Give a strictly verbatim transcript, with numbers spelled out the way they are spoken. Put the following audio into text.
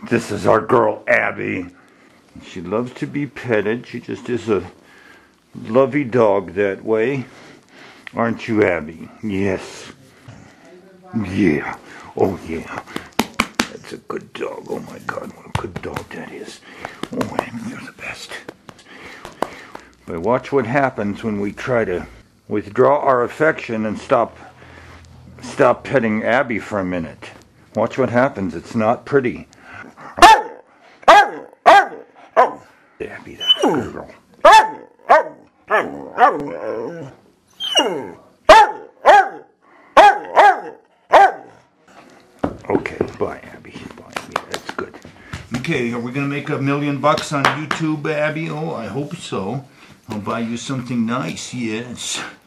This is our girl, Abby. She loves to be petted. She just is a lovey dog that way. Aren't you, Abby? Yes. Yeah. Oh, yeah. That's a good dog. Oh, my God. What a good dog that is. Oh, Abby, you're the best. But watch what happens when we try to withdraw our affection and stop, stop petting Abby for a minute. Watch what happens. It's not pretty. Abby, that girl. Okay, bye, Abby. Bye, Abby. That's good. Okay, are we gonna make a million bucks on YouTube, Abby? Oh, I hope so. I'll buy you something nice, yes.